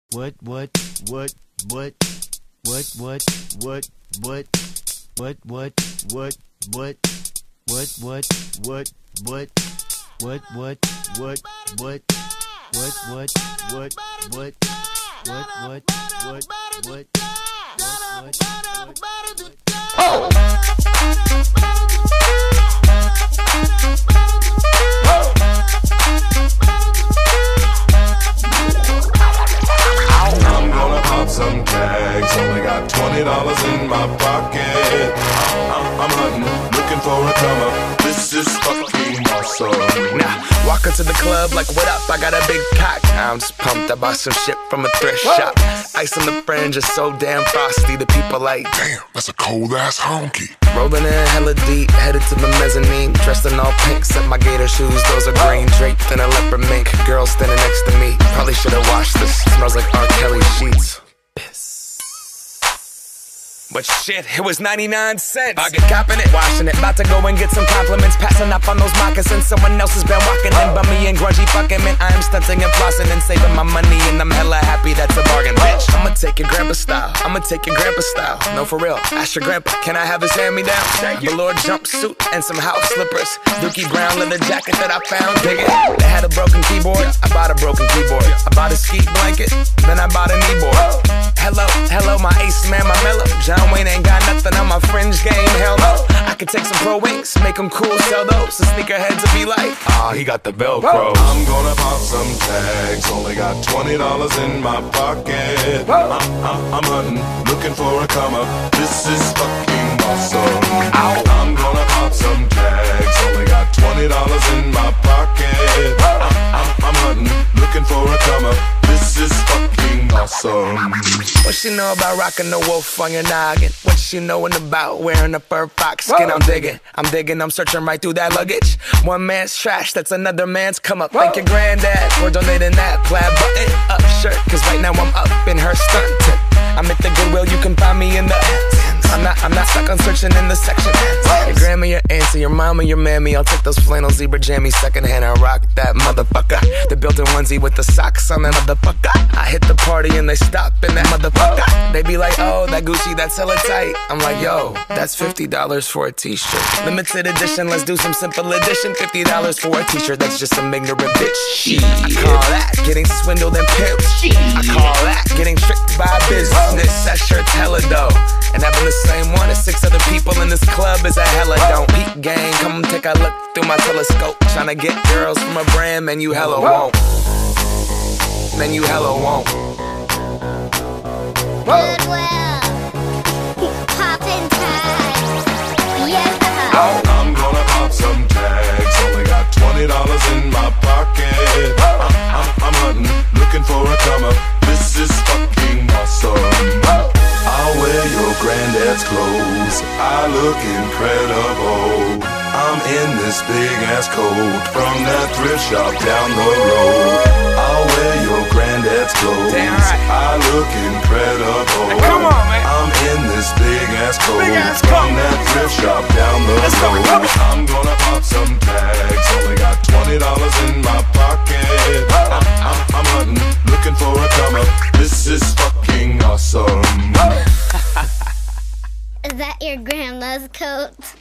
What? I'm gonna pop some tags, only got $20 in my pocket. I'm hunting, looking for a come up. This is fucking awesome. Now, walk into the club like, what up? I got a big cock. I'm just pumped, I bought some shit from a thrift shop. Ice on the fringe is so damn frosty. The people like, damn, that's a cold ass honky. Rolling in hella deep, headed to the mezzanine. Dressed in all pink, except my gator shoes, those are green. Draped in a leopard mink, girl standing next to me. Probably should've washed this, smells like R. Kelly sheets. But shit, it was 99 cents. I get copping it, washing it, about to go and get some compliments. Passing up on those moccasins, someone else has been walking in. Bummy and grungy fucking man, I am stunting and flossing and saving my money, and I'm hella happy that's a bargain, bitch. I'ma take your grandpa style, I'ma take your grandpa style. No, for real, ask your grandpa, can I have his hand-me-down? Velour jumpsuit and some house slippers. Dookie brown leather jacket that I found, dig it. They had a broken keyboard, I bought a broken keyboard. I bought a ski blanket, then I bought a kneeboard. Hello, my ace man, my mellow. John Wayne ain't got nothing on my fringe game, hell no. I could take some pro wings, make them cool, sell those. The sneakerheads will be like, he got the Velcro. I'm gonna pop some tags, only got $20 in my pocket. I'm hunting, looking for a come up. This is fucking awesome. I'm gonna pop some tags, only got $20 in my pocket. I'm hunting, looking for a come up. This is fucking awesome. What she know about rocking the wolf on your noggin? What she knowin' about wearing a fur fox skin? I'm digging, I'm searching right through that luggage. One man's trash, that's another man's come up. Thank your granddad for donating that plaid button up shirt, cause right now I'm up in her stuntin'. I'm at the Goodwill, you can find me in the I'm not stuck on searching in the section. Your grandma, your auntie, your mama, your mammy. I'll take those flannel zebra jammies secondhand and rock that motherfucker. The built-in onesie with the socks on that motherfucker. I hit the party and they stop in that motherfucker. They be like, oh, that Gucci, that's hella tight. I'm like, yo, that's $50 for a t-shirt. Limited edition, let's do some simple edition. $50 for a t-shirt, that's just some ignorant bitch. Shit, I call that getting swindled and pimped. I call that getting tricked by business. That shirt's hella dope. And having the same one as 6 other people in this club is a hella don't. Peep gang, come take a look through my telescope. Tryna get girls from a brand, man, you hella won't. Man, you hella won't. Goodwill, poppin' tags, yeah. I'm gonna pop some tags, only got $20 in my pocket. I'm hunting, looking for a come up. This is fucking awesome. I'll wear your granddad's clothes, I look incredible. I'm in this big ass coat from that thrift shop down the road. I'll wear your granddad's clothes, I look incredible. Hey, come on, man. I'm in this big ass coat from that thrift shop down the road. I'm gonna pop some tags, only got $20 in my pocket. I'm hunting, looking for a come up. This is fucking awesome. Is that your grandma's coat?